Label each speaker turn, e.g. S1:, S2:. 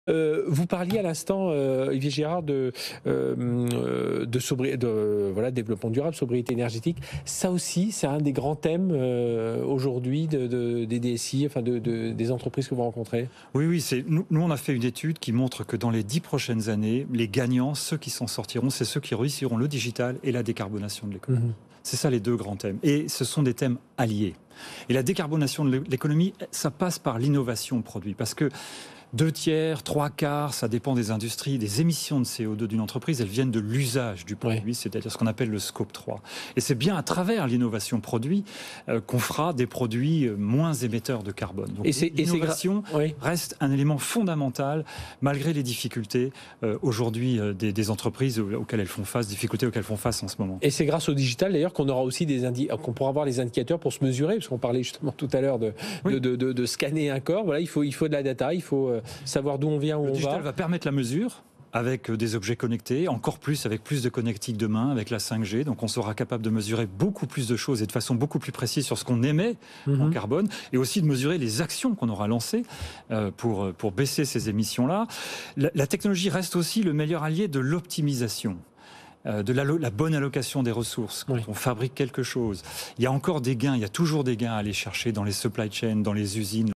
S1: Vous parliez à l'instant, Olivier Gérard, voilà, développement durable, sobriété énergétique. Ça aussi, c'est un des grands thèmes aujourd'hui des DSI, enfin des entreprises que vous rencontrez.
S2: Oui, oui, nous, on a fait une étude qui montre que dans les 10 prochaines années, les gagnants, ceux qui s'en sortiront, c'est ceux qui réussiront le digital et la décarbonation de l'économie.
S1: Mhm.
S2: C'est ça les deux grands thèmes. Et ce sont des thèmes alliés. Et la décarbonation de l'économie, ça passe par l'innovation produit. Parce que 2 tiers, 3 quarts, ça dépend des industries, des émissions de CO2 d'une entreprise, elles viennent de l'usage du produit,
S1: Ouais.
S2: c'est-à-dire ce qu'on appelle le scope 3. Et c'est bien à travers l'innovation produit qu'on fera des produits moins émetteurs de carbone. Donc l'innovation
S1: Oui.
S2: reste un élément fondamental, malgré les difficultés aujourd'hui des entreprises auxquelles elles font face, difficultés auxquelles elles font face en ce moment.
S1: Et c'est grâce au digital d'ailleurs qu'on aura aussi qu'on pourra avoir les indicateurs pour se mesurer, parce qu'on parlait justement tout à l'heure de scanner un corps. Voilà, il faut de la data, il faut savoir d'où on vient, où
S2: Le
S1: on
S2: digital
S1: va.
S2: va permettre la mesure avec des objets connectés, encore plus avec plus de connectique demain, avec la 5G. Donc on sera capable de mesurer beaucoup plus de choses et de façon beaucoup plus précise sur ce qu'on émet en carbone, et aussi de mesurer les actions qu'on aura lancées pour baisser ces émissions-là. La technologie reste aussi le meilleur allié de l'optimisation. De la bonne allocation des ressources, quand on fabrique quelque chose. Il y a encore des gains, il y a toujours des gains à aller chercher dans les supply chains, dans les usines.